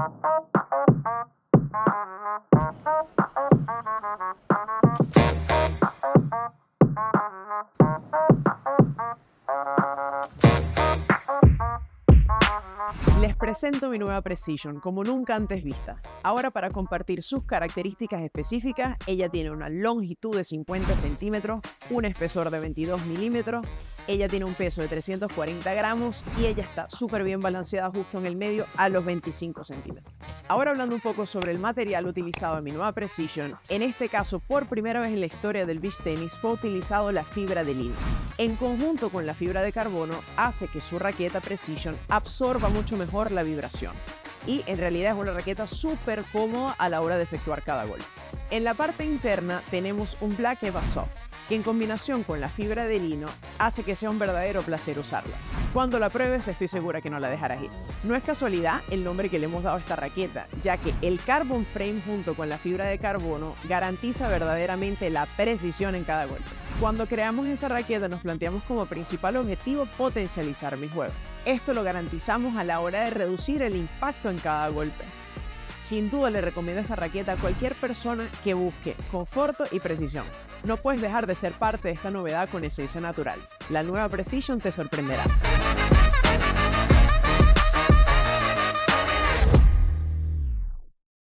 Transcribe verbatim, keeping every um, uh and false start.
Les presento mi nueva Precision, como nunca antes vista. Ahora, para compartir sus características específicas, ella tiene una longitud de cincuenta centímetros, un espesor de veintidós milímetros, ella tiene un peso de trescientos cuarenta gramos y ella está súper bien balanceada justo en el medio a los veinticinco centímetros. Ahora, hablando un poco sobre el material utilizado en mi nueva Precision, en este caso, por primera vez en la historia del beach tenis, fue utilizado la fibra de lino. En conjunto con la fibra de carbono, hace que su raqueta Precision absorba mucho mejor la vibración. Y en realidad es una raqueta súper cómoda a la hora de efectuar cada golpe. En la parte interna tenemos un Black Eva Soft, que en combinación con la fibra de lino hace que sea un verdadero placer usarla. Cuando la pruebes estoy segura que no la dejarás ir. No es casualidad el nombre que le hemos dado a esta raqueta, ya que el Carbon Frame junto con la fibra de carbono garantiza verdaderamente la precisión en cada golpe. Cuando creamos esta raqueta nos planteamos como principal objetivo potencializar mi juego. Esto lo garantizamos a la hora de reducir el impacto en cada golpe. Sin duda le recomiendo esta raqueta a cualquier persona que busque conforto y precisión. No puedes dejar de ser parte de esta novedad con esencia natural. La nueva Precision te sorprenderá.